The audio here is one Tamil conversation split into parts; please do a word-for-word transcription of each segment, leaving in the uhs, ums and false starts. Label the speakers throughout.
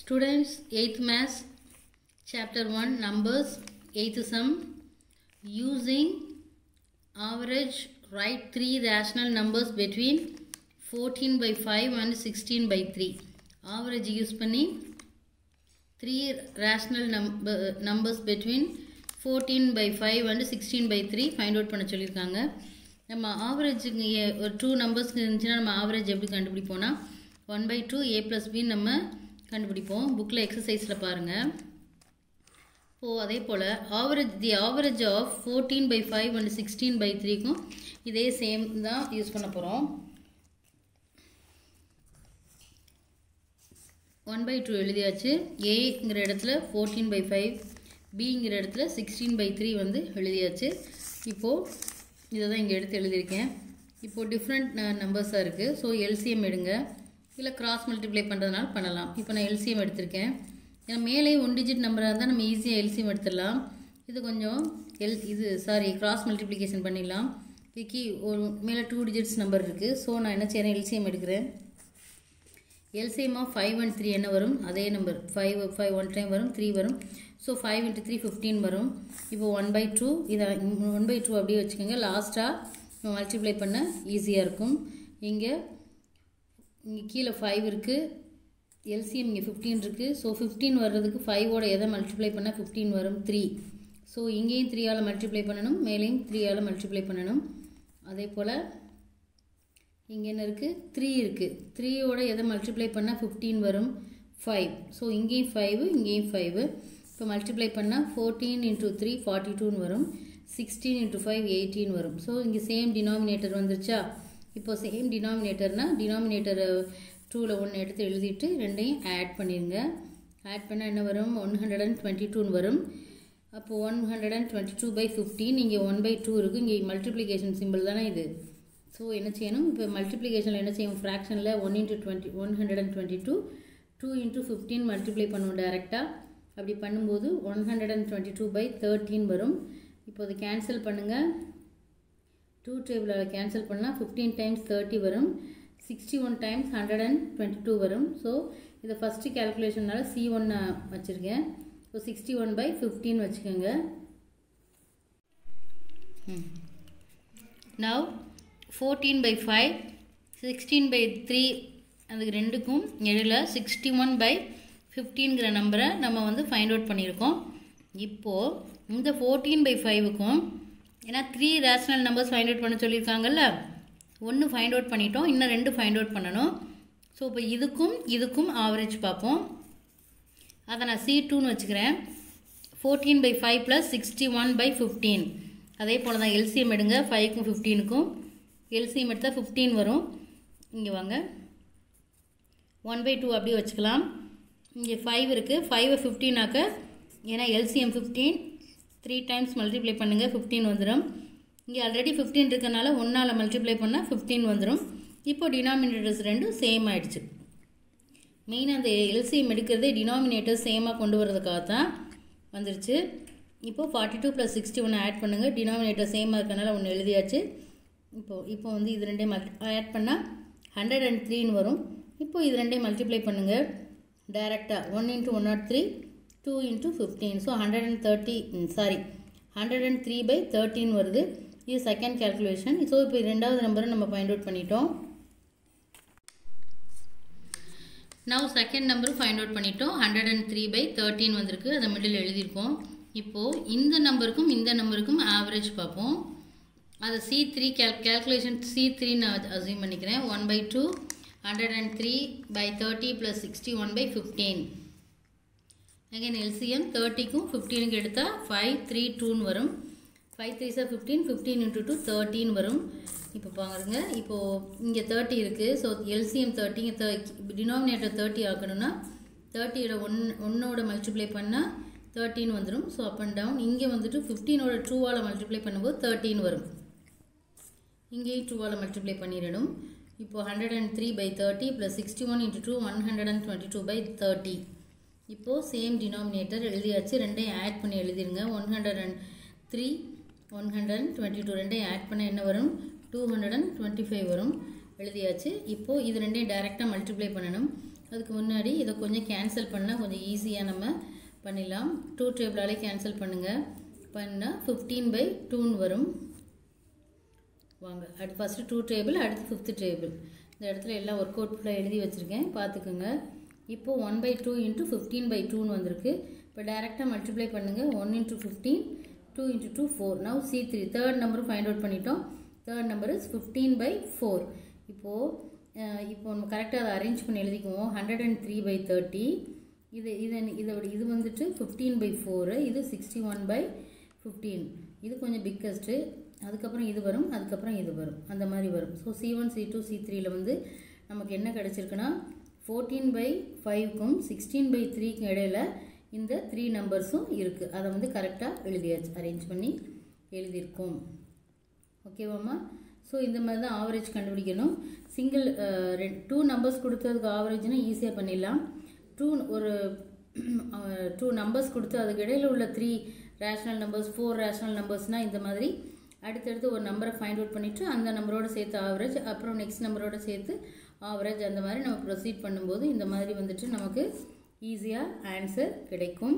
Speaker 1: Students, eighth Maths, Chapter one, Numbers, eighth Sum. Using average, write three rational numbers between fourteen by five and sixteen by three. Average use பண்ணி three rational number, numbers between fourteen by five and sixteen by three find out பண்ண சொல்லியிருக்காங்க. நம்ம ஆவரேஜ் ஒரு டூ நம்பர்ஸ்க்கு இருந்துச்சுன்னா நம்ம ஆவரேஜ் எப்படி கண்டுபிடிப்போம்னா one by two A plus பின்னு நம்ம கண்டுபிடிப்போம். புக்கில் எக்ஸசைஸில் பாருங்கள். இப்போது அதே போல் average the average of fourteen by five and sixteen by த்ரீக்கும் இதே சேம் தான் யூஸ் பண்ண போகிறோம். ஒன் பை டூ எழுதியாச்சு. ஏங்கிற இடத்துல ஃபோர்டீன் பை ஃபைவ், பிங்கிற இடத்துல சிக்ஸ்டீன் பை த்ரீ வந்து எழுதியாச்சு. இப்போது இதை தான் இங்கே எடுத்து எழுதியிருக்கேன். இப்போது டிஃப்ரெண்ட் நம்பர்ஸாக இருக்குது. ஸோ எல்சிஎம் எடுங்க, இல்லை கிராஸ் மல்டிப்ளை பண்ணுறதுனால பண்ணலாம். இப்போ நான் எல்சிஎம் எடுத்திருக்கேன். ஏன்னா மேலே ஒன் டிஜிட் நம்பராக இருந்தால் நம்ம ஈஸியாக எல்சிஎம் எடுத்துடலாம். இது கொஞ்சம் எல் இது சாரி கிராஸ் மல்டிப்ளிகேஷன் பண்ணிடலாம். இதுக்கு ஒரு மேலே டூ டிஜிட்ஸ் நம்பர் இருக்குது. ஸோ நான் என்ன செய்கிறேன், எல்சிஎம் எடுக்கிறேன். LCM of five and three என்ன வரும், அதே number five five one time வரும், த்ரீ வரும். So five into three fifteen வரும். இப்போ ஒன் பை டூ இதை ஒன் பை டூ அப்படியே வச்சுக்கோங்க. லாஸ்ட்டாக மல்டிப்ளை பண்ண ஈஸியாக இருக்கும். இங்கே இங்கே கீழே ஃபைவ் இருக்குது, எல்சிஎம் இங்கே ஃபிஃப்டீன் இருக்குது. ஸோ ஃபிஃப்டீன் வர்றதுக்கு ஃபைவோட எதை மல்டிப்ளை பண்ணால் ஃபிஃப்டீன் வரும், த்ரீ. ஸோ இங்கேயும் த்ரீயால் மல்டிப்ளை பண்ணணும், மேலேயும் த்ரீயால் மல்டிப்ளை பண்ணணும். அதே போல் இங்கே என்ன இருக்குது, த்ரீ இருக்குது. த்ரீயோட எதை மல்டிப்ளை பண்ணால் ஃபிஃப்டீன் வரும், ஃபைவ். ஸோ இங்கேயும் ஃபைவு, இங்கேயும் ஃபைவு. இப்போ மல்டிப்ளை பண்ணால் ஃபோர்டீன் இன்ட்டு த்ரீ ஃபார்ட்டி டூன்னு வரும், சிக்ஸ்டீன் இன்ட்டு ஃபைவ் எயிட்டீன் வரும். ஸோ இங்கே சேம் டினாமினேட்டர் வந்துருச்சா. இப்போ சேம் டினாமினேட்டர்னால் டினாமினேட்டரை டூவில் ஒன்று எடுத்து எழுதிட்டு ரெண்டையும் ஆட் பண்ணிடுங்க. ஆட் பண்ணால் என்ன வரும், ஒன் ஹண்ட்ரட் அண்ட் டுவெண்ட்டி டூன்னு வரும். அப்போது one hundred and twenty two by fifteen, இங்கே ஒன் பை டூ இருக்குது. இங்கே மல்டிப்ளிகேஷன் சிம்பிள் தானே இது. ஸோ என்ன செய்யணும், இப்போ மல்டிப்ளிகேஷனில் என்ன செய்யும், ஃப்ராக்ஷனில் one into twenty one hundred and twenty two two into fifteen multiply பண்ணுவோம் டேரெக்டாக. அப்படி பண்ணும்போது one hundred and twenty two by thirteen வரும். இப்போ அதை கேன்சல் பண்ணுங்கள். டூ டேபிளில் கேன்சல் பண்ணால் ஃபிஃப்டீன் டைம்ஸ் தேர்ட்டி வரும், sixty one times hundred and twenty two வரும். ஸோ இதை ஃபஸ்ட்டு கேல்குலேஷனால் சி ஒன்று வச்சுருக்கேன். So sixty one by fifteen வச்சுக்கோங்க. Now fourteen by five, sixteen by three, அதுக்கு ரெண்டுக்கும் இடையில சிக்ஸ்டி ஒன் பை ஃபிஃப்டீன்கிற நம்பரை நம்ம வந்து ஃபைண்ட் அவுட் பண்ணியிருக்கோம். இப்போது இந்த ஃபோர்டீன் பை ஃபைவுக்கும் ஏன்னா three rational numbers find out பண்ண சொல்லியிருக்காங்கல்ல, ஒன்று ஃபைண்ட் அவுட் பண்ணிட்டோம், இன்னும் ரெண்டு ஃபைண்ட் அவுட் பண்ணணும். ஸோ இப்போ இதுக்கும் இதுக்கும் ஆவரேஜ் பார்ப்போம். அதை நான் சி டூன்னு வச்சுக்கிறேன். Fourteen by five plus sixty one by fifteen. அதே போல் தான் எல்சிஎம் எடுங்க. ஃபைவ்க்கும் ஃபிஃப்டீனுக்கும் எல்சிஎம் எடுத்தால் ஃபிஃப்டீன் வரும். இங்கே வாங்க, ஒன் பை டூ அப்படியே வச்சுக்கலாம். இங்கே ஃபைவ் இருக்குது, ஃபைவை ஃபிஃப்டீனாக்க ஏன்னா LCM fifteen, three times multiply பண்ணுங்கள், ஃபிஃப்டீன் வந்துடும். இங்கே ஆல்ரெடி ஃபிஃப்டீன் இருக்கனால ஒன்றால் மல்டிப்ளை பண்ணால் ஃபிஃப்டீன் வந்துடும். இப்போ டினாமினேட்டர்ஸ் ரெண்டும் சேம் ஆகிடுச்சு. மெயினாக அந்த எல்சிஎம் எடுக்கிறதே டினாமினேட்டர் சேமாக கொண்டு வரதுக்காக தான் வந்துருச்சு. இப்போது ஃபார்ட்டி டூ ப்ளஸ் சிக்ஸ்டி ஒன்று ஆட் பண்ணுங்கள். டினாமினேட்டர் சேமாக இருக்கனால ஒன்று எழுதியாச்சு. இப்போது இப்போ வந்து இது ரெண்டையும் மல்டி ஆட் பண்ணால் ஹண்ட்ரட் அண்ட் த்ரீன்னு வரும். இப்போது இது ரெண்டையும் மல்டிப்ளை பண்ணுங்கள் டைரெக்டாக. One into one nought three, two into fifteen. So hundred and thirty sorry hundred and three by thirty வருது. இது செகண்ட் கேல்குலேஷன். ஸோ இப்போ ரெண்டாவது நம்பரை நம்ம ஃபைண்ட் அவுட் பண்ணிட்டோம். நவ் செகண்ட் நம்பரும் ஃபைண்ட் அவுட் பண்ணிட்டோம். Hundred and three by thirty வந்திருக்கு, அதை மிடில் எழுதியிருக்கோம். இப்போது இந்த நம்பருக்கும் இந்த நம்பருக்கும் ஆவரேஜ் பார்ப்போம். அதை C three cal calculation C three நான் அசியூம் பண்ணிக்கிறேன். One by two hundred and three by thirty plus sixty one by fifteen. Again LCM தேர்ட்டிக்கும் ஃபிஃப்டீனுக்கு எடுத்தால் ஃபைவ் த்ரீ டூன்னு வரும். ஃபைவ் த்ரீ சார் fifteen, fifteen into two thirty வரும். இப்போ பாருங்க, இப்போது இங்கே தேர்ட்டி இருக்குது. So LCM thirty, denominator thirty ஆக்கணும்னா தேர்ட்டியோட ஒன் ஒன்னோட மல்டிப்ளை பண்ணால் தேர்ட்டின் வந்துடும். So up and down. இங்கே வந்துட்டு ஃபிஃப்டீனோட டூவால் மல்டிப்ளை பண்ணும்போது தேர்ட்டின் வரும். இங்கேயும் டூவால் மல்டிப்ளை பண்ணிடணும். இப்போது hundred and three by thirty plus sixty one into two one hundred and twenty two by thirty. இப்போது சேம் டினாமினேட்டர் எழுதியாச்சு. ரெண்டையும் ஆட் பண்ணி எழுதிருங்க. One hundred and three one hundred and twenty two ரெண்டையும் ஆட் பண்ண என்ன வரும், two hundred and twenty five வரும். எழுதியாச்சு. இப்போது இது ரெண்டையும் டைரெக்டாக மல்டிப்ளை பண்ணணும். அதுக்கு முன்னாடி இதை கொஞ்சம் கேன்சல் பண்ணால் கொஞ்சம் ஈஸியாக நம்ம பண்ணிடலாம். டூ டேபிளாலே கேன்சல் பண்ணுங்கள். பண்ணால் ஃபிஃப்டீன் பை டூன்னு வரும். வாங்க அடுத்து ஃபஸ்ட்டு டூ டேபிள், அடுத்து ஃபிஃப்த்து டேபிள். இந்த இடத்துல எல்லாம் ஒர்க் அவுட் ஃபுல்லாக எழுதி வச்சுருக்கேன், பார்த்துக்குங்க. இப்போது one by two into fifteen by டூன்னு வந்திருக்கு. இப்போ டேரெக்டாக மல்டிப்ளை பண்ணுங்கள். One into fifteen, two into two four. Now C three third நம்பரும் ஃபைண்ட் அவுட் பண்ணிட்டோம். Third number is fifteen by four. இப்போது இப்போ நம்ம கரெக்டாக அதை அரேஞ்ச் பண்ணி எழுதிக்குவோம். Hundred and three by thirty. இது இதை இதோட இது வந்துட்டு ஃபிஃப்டீன் பை ஃபோரு, இது சிக்ஸ்டி ஒன் பை ஃபிஃப்டீன். இது கொஞ்சம் பிக்கஸ்ட்டு. அதுக்கப்புறம் இது வரும், அதுக்கப்புறம் இது வரும், அந்த மாதிரி வரும். So C one C two C த்ரீயில் வந்து நமக்கு என்ன கிடச்சிருக்குன்னா ஃபோர்டீன் பை ஃபைவ்க்கும் சிக்ஸ்டீன் பை த்ரீக்கும் இடையில இந்த த்ரீ நம்பர்ஸும் இருக்குது. அதை வந்து கரெக்டாக எழுதியாச்சு, அரேஞ்ச் பண்ணி எழுதியிருக்கோம். ஓகேவாம்மா? ஸோ இந்த மாதிரி தான் ஆவரேஜ் கண்டுபிடிக்கணும். சிங்கிள் டூ நம்பர்ஸ் கொடுத்ததுக்கு ஆவரேஜ்னால் ஈஸியாக பண்ணிடலாம். டூ ஒரு டூ நம்பர்ஸ் கொடுத்து அதுக்கு இடையில் உள்ள three rational numbers, four rational நம்பர்ஸ்னால் இந்த மாதிரி அடுத்தடுத்து ஒரு நம்பரை ஃபைண்ட் அவுட் பண்ணிவிட்டு அந்த நம்பரோடு சேர்த்து ஆவரேஜ், அப்புறம் நெக்ஸ்ட் நம்பரோடு சேர்த்து ஆவரேஜ், அந்த மாதிரி நம்ம ப்ரொசீட் பண்ணும்போது இந்த மாதிரி வந்துட்டு நமக்கு ஈஸியாக ஆன்சர் கிடைக்கும்.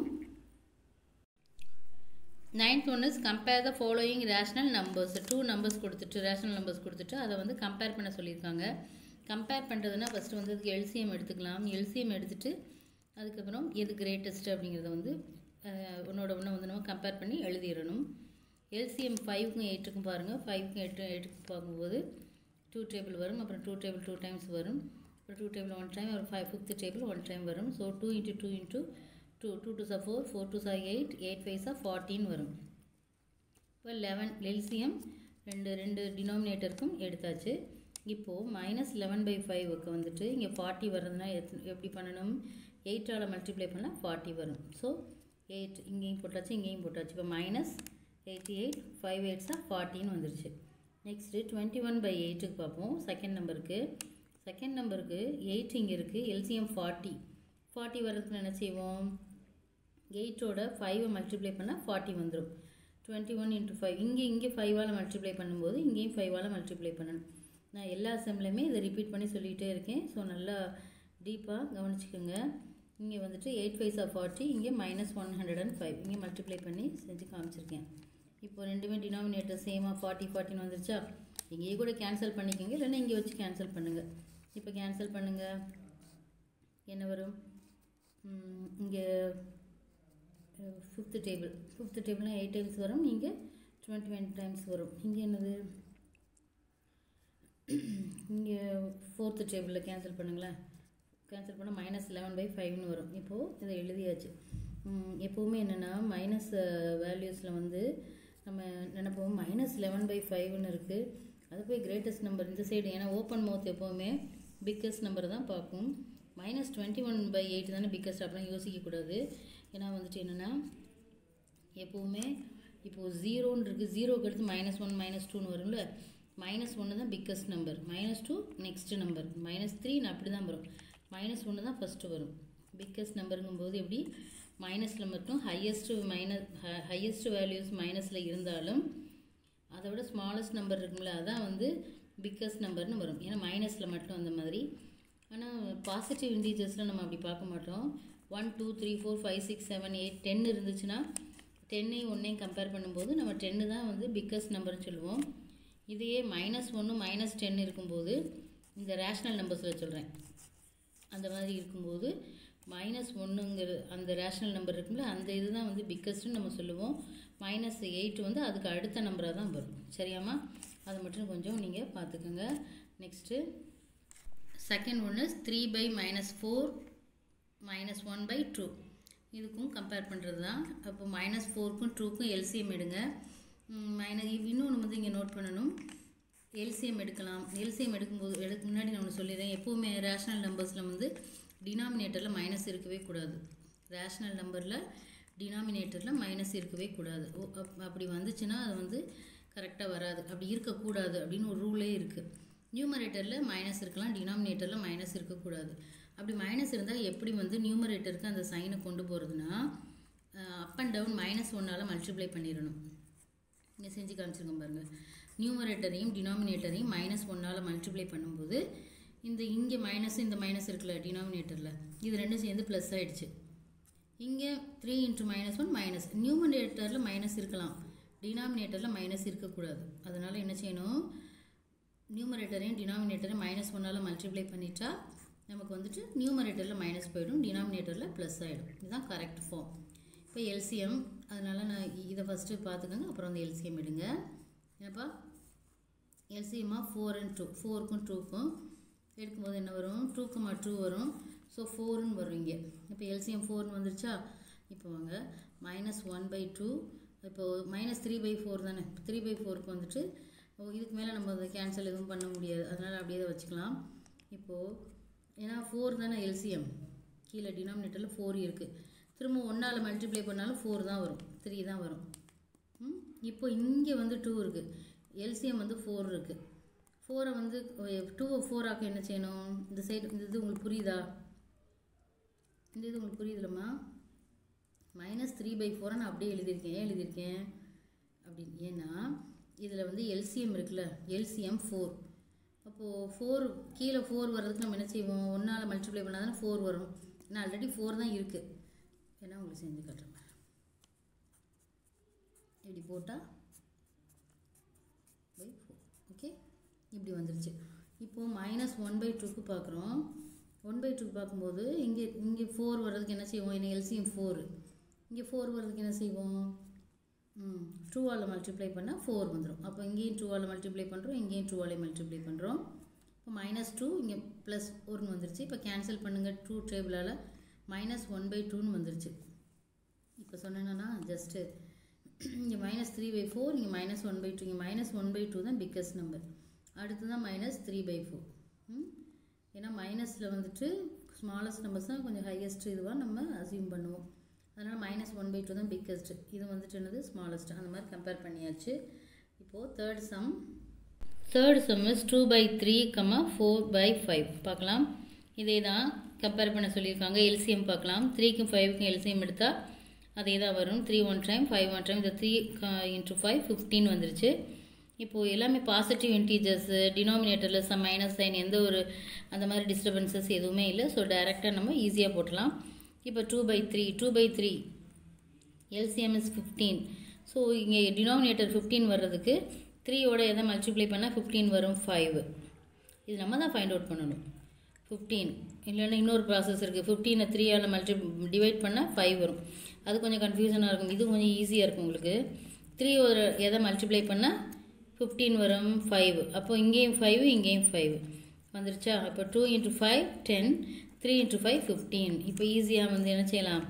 Speaker 1: Ninth one is compare the following rational numbers. Two numbers கொடுத்துட்டு ரேஷ்னல் நம்பர்ஸ் கொடுத்துட்டு அதை வந்து கம்பேர் பண்ண சொல்லியிருக்காங்க. கம்பேர் பண்ணுறதுனா ஃபஸ்ட்டு வந்து அதுக்கு எல்சிஎம் எடுத்துக்கலாம். எல்சிஎம் எடுத்துகிட்டு அதுக்கப்புறம் எது கிரேட்டஸ்ட் அப்படிங்கிறத வந்து ஒன்னோட ஒன்று வந்து நம்ம கம்பேர் பண்ணி எழுதிடணும். எல்சிஎம் ஃபைவ்க்கும் எயிட்டுக்கும் பாருங்கள். ஃபைவ்க்கும் எட்டு எயிட்டுக்கும் பார்க்கும்போது டூ டேபிள் வரும், அப்புறம் டூ டேபிள் டூ டைம்ஸ் வரும், அப்புறம் டூ டேபிள் ஒன் டைம், ஒரு five fifth table one time வரும். So two into two into two, two two சா ஃபோர், ஃபோர் டூ சா எயிட், எயிட் ஃபைவ் சா ஃபார்ட்டின் வரும். இப்போ லெவன் எல்சிஎம் ரெண்டு ரெண்டு டினாமினேட்டருக்கும் எடுத்தாச்சு. இப்போது மைனஸ் லெவன் பை ஃபைவுக்கு வந்துட்டு இங்கே ஃபார்ட்டி வர்றதுனா எப்படி பண்ணணும்? எயிட்டால் மல்டிப்ளை பண்ணால் ஃபார்ட்டி வரும். ஸோ எயிட் இங்கேயும் போட்டாச்சு, இங்கேயும் போட்டாச்சு. இப்போ மைனஸ் எயிட்டி எயிட், ஃபைவ் எயிட்ஸாக ஃபார்ட்டின்னு வந்துருச்சு. நெக்ஸ்ட்டு டுவெண்ட்டி ஒன் பை எயிட்டுக்கு பார்ப்போம். செகண்ட் நம்பருக்கு செகண்ட் நம்பருக்கு எயிட் இங்கே இருக்குது, எல்சிஎம் ஃபார்ட்டி. ஃபார்ட்டி வர்றதுக்கு என்ன செய்வோம்? எயிட்டோட ஃபைவை மல்டிப்ளை பண்ணால் ஃபார்ட்டி வந்துடும். டுவெண்ட்டி ஒன் இன்ட்டு ஃபைவ், இங்கே இங்கே ஃபைவால் மல்டிப்ளை பண்ணும்போது இங்கேயும் ஃபைவால் மல்டிப்ளை பண்ணணும். நான் எல்லா செம்லையுமே இதை ரிப்பீட் பண்ணி சொல்லிகிட்டே இருக்கேன். ஸோ நல்லா டீப்பாக கவனிச்சிக்கோங்க. இங்கே வந்துட்டு எயிட் ஃபைவ் ஆஃப் ஃபார்ட்டி, இங்கே minus one hundred and five, இங்கே மல்டிப்ளை பண்ணி செஞ்சு காமிச்சிருக்கேன். இப்போ ரெண்டுமே டினாமினேட்டர் சேமாக ஃபார்ட்டி ஃபார்ட்டின்னு வந்துருச்சா? இங்கேயே கூட கேன்சல் பண்ணிக்கோங்க, இல்லைன்னா இங்கே வச்சு கேன்சல் பண்ணுங்கள். இப்போ கேன்சல் பண்ணுங்கள், என்ன வரும்? இங்கே ஃபிஃப்த்து டேபிள் ஃபிஃப்த்து டேபிள்னால் எயிட் டைம்ஸ் வரும், இங்கே டுவெண்ட்டி ஒன் டைம்ஸ் வரும். இங்கே என்னது? இங்கே ஃபோர்த்து டேபிளில் கேன்சல் பண்ணுங்களேன். கேன்சல் பண்ணால் மைனஸ் லெவன் பை ஃபைவ்னு வரும். இப்போது இதை எழுதியாச்சு. எப்போவுமே என்னென்னா மைனஸ் வேல்யூஸில் வந்து நம்ம நினைப்போம் மைனஸ் லெவன் பை ஃபைவ்னு இருக்குது, அது போய் கிரேட்டஸ்ட் நம்பர் இந்த சைடு. ஏன்னா ஓப்பன் மவுத் எப்போவுமே பிக்கஸ்ட் நம்பர் தான் பார்க்கும். Minus twenty one by eight தானே பிக்கஸ்ட், அப்படிலாம் யோசிக்கக்கூடாது. ஏன்னா வந்துட்டு என்னென்னா எப்போவுமே இப்போது ஜீரோன்னு இருக்குது, ஜீரோக்கு அடுத்து மைனஸ் ஒன் மைனஸ் டூன்னு வரும்ல. மைனஸ் ஒன்று தான் biggest number, minus two next number, minus த்ரீன்னு அப்படி தான் வரும். மைனஸ் ஒன்று தான் ஃபஸ்ட்டு வரும். பிக்கஸ்ட் நம்பருங்கும்போது எப்படி மைனஸில் மட்டும் ஹையஸ்ட்டு மைனஸ் ஹையஸ்ட் வேல்யூஸ் மைனஸில் இருந்தாலும் அதை விட ஸ்மாலஸ்ட் நம்பர் இருக்கும்ல, அதான் வந்து பிக்கஸ்ட் நம்பர்னு வரும். ஏன்னா மைனஸில் மட்டும் அந்த மாதிரி. ஆனால் பாசிட்டிவ் இன்டீஜர்ஸில் நம்ம அப்படி பார்க்க மாட்டோம். One two three four five six seven eight ten இருந்துச்சுன்னா டென்னையும் ஒன்றையும் கம்பேர் பண்ணும்போது நம்ம டென்னு தான் வந்து பிக்கஸ்ட் நம்பர்னு சொல்லுவோம். இதையே மைனஸ் ஒன்று மைனஸ் டென் இருக்கும்போது இந்த ரேஷ்னல் நம்பர்ஸில் சொல்கிறேன், அந்த மாதிரி இருக்கும்போது மைனஸ் ஒன்றுங்கிற அந்த ரேஷ்னல் நம்பர் இருக்கும்ல, அந்த இது தான் வந்து பிக்கஸ்ட்டுன்னு நம்ம சொல்லுவோம். மைனஸ் எயிட் வந்து அதுக்கு அடுத்த நம்பராக தான் வரும். சரியாம்மா? அதை மட்டும் கொஞ்சம் நீங்கள் பார்த்துக்கோங்க. நெக்ஸ்ட்டு செகண்ட் ஒன்று three by minus four minus one by two, இதுக்கும் கம்பேர் பண்ணுறது தான். அப்போ மைனஸ் ஃபோருக்கும் டூக்கும் எல்சிஎம் எடுங்க. மைனஸ் இன்னொன்று வந்து இங்கே நோட் பண்ணணும், எல்சிஎம் எடுக்கலாம். எல்சிஎம் எடுக்கும்போது எடுக்க முன்னாடி நான் ஒன்று சொல்லிடுறேன், எப்போவுமே ரேஷ்னல் நம்பர்ஸில் வந்து டினாமினேட்டரில் மைனஸ் இருக்கவே கூடாது. ரேஷ்னல் நம்பரில் டினாமினேட்டரில் மைனஸ் இருக்கவே கூடாது. ஓ அப் அப்படி வந்துச்சுன்னா அது வந்து கரெக்டாக வராது. அப்படி இருக்கக்கூடாது அப்படின்னு ஒரு ரூலே இருக்குது. நியூமரேட்டரில் மைனஸ் இருக்கலாம், டினாமினேட்டரில் மைனஸ் இருக்கக்கூடாது. அப்படி மைனஸ் இருந்தால் எப்படி வந்து நியூமரேட்டருக்கு அந்த சைனை கொண்டு போகிறதுனா அப் அண்ட் டவுன் மைனஸ் ஒன்றால் மல்டிப்ளை பண்ணிடணும். இங்கே செஞ்சு காமிச்சிருக்கோம் பாருங்கள். நியூமரேட்டரையும் டினாமினேட்டரையும் மைனஸ் ஒன்றால் மல்டிப்ளை பண்ணும்போது இந்த இங்கே மைனஸ் இந்த மைனஸ் இருக்குல்ல டினாமினேட்டரில், இது ரெண்டும் சேர்ந்து ப்ளஸ் ஆகிடுச்சு. இங்கே three into minus one minus, நியூமரேட்டரில் மைனஸ் இருக்கலாம், டினாமினேட்டரில் மைனஸ் இருக்கக்கூடாது. அதனால் என்ன செய்யணும், நியூமரேட்டரையும் டினாமினேட்டரையும் மைனஸ் ஒன்றால் மல்டிப்ளை பண்ணிட்டா நமக்கு வந்துட்டு நியூமரேட்டரில் மைனஸ் போயிடும், டினாமினேட்டரில் ப்ளஸ் ஆகிடும். இதுதான் கரெக்ட் ஃபார்ம். இப்போ எல்சிஎம், அதனால் நான் இதை ஃபஸ்ட்டு பார்த்துக்கோங்க, அப்புறம் வந்து எல்சிஎம் எடுங்க. என்னப்பா எல்சிஎம்மாக ஃபோர் அண்ட் டூ, ஃபோருக்கும் டூக்கும் எடுக்கும்போது என்ன வரும், டூக்குமா டூ வரும். ஸோ ஃபோருன்னு வரும் இங்கே. இப்போ எல்சிஎம் ஃபோர்னு வந்துருச்சா. இப்போ வாங்க மைனஸ் ஒன் பை டூ, இப்போது மைனஸ் த்ரீ பை ஃபோர் தானே, த்ரீ பை ஃபோருக்கு வந்துட்டு இதுக்கு மேலே நம்ம அதை கேன்சல் எதுவும் பண்ண முடியாது, அதனால் அப்படியே தான் வச்சுக்கலாம். இப்போது ஏன்னா ஃபோர் தானே எல்சிஎம், கீழே டினாமினேட்டரில் ஃபோர் இருக்குது, திரும்ப ஒன்றால் மல்டிப்ளை பண்ணாலும் ஃபோர் தான் வரும், த்ரீ தான் வரும். இப்போ இங்கே வந்து டூ இருக்குது, எல்சிஎம் வந்து ஃபோர் இருக்குது. ஃபோரை வந்து டூவை ஃபோர் ஆக்க என்ன செய்யணும், இந்த சைடு இந்த இது உங்களுக்கு புரியுதா, இந்த இது உங்களுக்கு புரியுதுலம்மா. மைனஸ் த்ரீ பை ஃபோரை நான் அப்படியே எழுதியிருக்கேன். ஏன் எழுதியிருக்கேன் அப்படின்னு, ஏன்னா இதில் வந்து எல்சிஎம் இருக்குல்ல, எல்சிஎம் ஃபோர். அப்போது ஃபோர் கீழே ஃபோர் வர்றதுக்கு நம்ம என்ன செய்வோம், ஒன்றால் மல்டிப்ளை பண்ணால் தானே ஃபோர் வரும். ஏன்னா ஆல்ரெடி ஃபோர் தான் இருக்குது. ஏன்னா உங்களுக்கு செஞ்சு காட்டுறேன், இப்படி போட்டால் பை ஃபோர். ஓகே, இப்படி வந்துருச்சு. இப்போது மைனஸ் ஒன் பை டூக்கு பார்க்குறோம். ஒன் பை டூக்கு பார்க்கும்போது இங்கே இங்கே ஃபோர் வர்றதுக்கு என்ன செய்வோம், என்ன எல்சிஎம் ஃபோர், இங்கே ஃபோர் வர்றதுக்கு என்ன செய்வோம், ம் டூவால் மல்டிப்ளை பண்ணால் ஃபோர் வந்துடும். அப்போ இங்கேயும் டூவால் மல்டிப்ளை பண்ணுறோம், இங்கேயும் டூவாலே மல்டிப்ளை பண்ணுறோம். இப்போ மைனஸ் டூ இங்கே ப்ளஸ் ஒன்று வந்துருச்சு. இப்போ கேன்சல் பண்ணுங்கள், டூ டேபிளால் மைனஸ் ஒன் பை டூன்னு வந்துருச்சு. இப்போ சொன்னேன்னா ஜஸ்ட்டு இங்கே மைனஸ் த்ரீ பை ஃபோர், இங்கே மைனஸ் ஒன் பை டூ, இங்கே மைனஸ் ஒன் பை டூ தான் பிக்கஸ்ட் நம்பர், அடுத்து தான் மைனஸ் த்ரீ பை ஃபோர். ஏன்னா மைனஸில் வந்துட்டு ஸ்மாலஸ்ட் நம்பர்ஸ் தான் கொஞ்சம் ஹையஸ்ட் இதுவாக நம்ம அசியூம் பண்ணுவோம். அதனால் மைனஸ் ஒன் பை டூ தான் பிக்கஸ்ட்டு, இது வந்துட்டு என்னது ஸ்மாலஸ்ட்டு, அந்த மாதிரி கம்பேர் பண்ணியாச்சு. இப்போது third sum, third sum is two by three comma four by five. பார்க்கலாம், இதே தான் கம்பேர் பண்ண சொல்லியிருக்காங்க. எல்சிஎம் பார்க்கலாம், த்ரீக்கும் ஃபைவுக்கும் எல்சிஎம் எடுத்தால் அதே தான் வரும். Three one time five one time, இந்த த்ரீ இன்ட்டு ஃபைவ் ஃபிஃப்டீன் வந்துருச்சு. இப்போது எல்லாமே பாசிட்டிவ் இன்டீஜர்ஸு, டினாமினேட்டரில் சம் மைனஸ் சைன், எந்த ஒரு அந்த மாதிரி டிஸ்டர்பன்சஸ் எதுவுமே இல்லை. ஸோ டைரெக்டாக நம்ம ஈஸியாக போட்டலாம். இப்போ two by three, two by three LCM is fifteen. So இங்கே டினாமினேட்டர் ஃபிஃப்டீன் வர்றதுக்கு த்ரீயோட எதை மல்டிப்ளை பண்ணால் ஃபிஃப்டீன் வரும், ஃபைவ். இது நம்ம தான் ஃபைண்ட் அவுட் பண்ணணும். ஃபிஃப்டீன் இல்லைன்னா இன்னொரு ப்ராசஸ் இருக்குது, ஃபிஃப்டீனை த்ரீயால் மல்டி டிவைட் பண்ணால் ஃபைவ் வரும். அது கொஞ்சம் கன்ஃபியூஷனாக இருக்கும், இது கொஞ்சம் ஈஸியாக இருக்கும் உங்களுக்கு. த்ரீ ஒரு எதை மல்டிப்ளை பண்ணால் ஃபிஃப்டீன் வரும், ஃபைவ். அப்போ இங்கேயும் ஃபைவ், இங்கேயும் ஃபைவ் வந்துருச்சா. இப்போ two into five ten, three into five fifteen. இப்போ ஈஸியாக வந்து என்ன செய்யலாம்,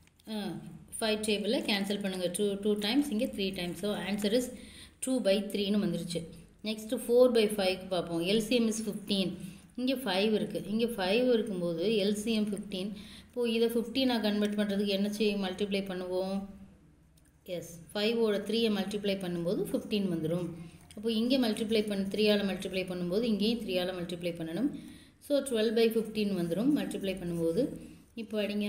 Speaker 1: ஃபைவ் டேபிளில் கேன்சல் பண்ணுங்கள், டூ டூ டைம்ஸ், இங்கே three times. So answer is two by த்ரீன்னு வந்துருச்சு. நெக்ஸ்ட்டு ஃபோர் பை ஃபைவ்க்கு பார்ப்போம். எல்சிஎம் இஸ் ஃபிஃப்டீன், இங்கே ஃபைவ் இருக்குது, இங்கே ஃபைவ் இருக்கும்போது எல்சிஎம் ஃபிஃப்டீன். இப்போது இதை ஃபிஃப்டீனாக கன்வெர்ட் பண்ணுறதுக்கு என்ன செய்ய, மல்டிப்ளை பண்ணுவோம். எஸ், ஃபைவோட த்ரீயை மல்டிப்ளை பண்ணும்போது ஃபிஃப்டீன் வந்துடும். அப்போ இங்கே மல்டிப்ளை பண்ண த்ரீயால் மல்டிப்ளை பண்ணும்போது இங்கேயும் த்ரீயால் மல்டிப்ளை பண்ணணும். ஸோ டுவெல் பை ஃபிஃப்டீன் வந்துடும் மல்டிப்ளை பண்ணும்போது. இப்போ அடிங்க,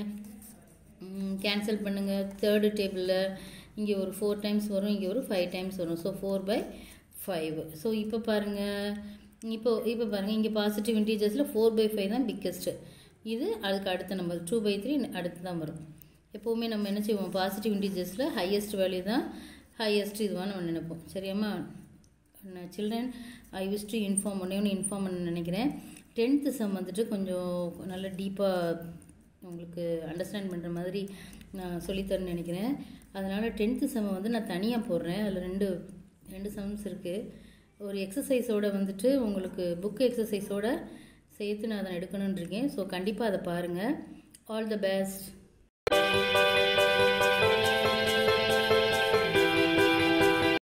Speaker 1: கேன்சல் பண்ணுங்கள். தேர்டு டேபிளில் இங்கே ஒரு ஃபோர் டைம்ஸ் வரும், இங்கே ஒரு ஃபைவ் டைம்ஸ் வரும். So four by five. So இப்போ பாருங்கள், இப்போ இப்போ பாருங்கள், இங்கே பாசிட்டிவ் இன்டீஜர்ஸில் ஃபோர் பை ஃபைவ் தான் பிக்கஸ்ட்டு. இது அதுக்கு அடுத்த நம்பர் டூ பை த்ரீ அடுத்து தான் வரும். எப்போவுமே நம்ம என்ன செய்வோம், பாசிட்டிவ் இன்டீஜர்ஸில் ஹையஸ்ட் வேல்யூ தான் ஹையஸ்ட் இதுவாக நம்ம நினைப்போம். சரியாம்மா children, I wish to inform ஒன்றே ஒன்று இன்ஃபார்ம் பண்ண நினைக்கிறேன். டென்த்து சம் வந்துட்டு கொஞ்சம் நல்ல டீப்பாக உங்களுக்கு அண்டர்ஸ்டாண்ட் பண்ணுற மாதிரி நான் சொல்லித்தரேன்னு நினைக்கிறேன். அதனால் டென்த்து சம்மை வந்து நான் தனியாக போடுறேன். அதில் ரெண்டு ரெண்டு சம்ஸ் இருக்குது. ஒரு எக்ஸசைஸோடு வந்துட்டு உங்களுக்கு புக்கு எக்ஸசைஸோடு சேர்த்து நான் அதை எடுக்கணுன்னு இருக்கேன். ஸோ கண்டிப்பாக அதை பாருங்கள். All the best.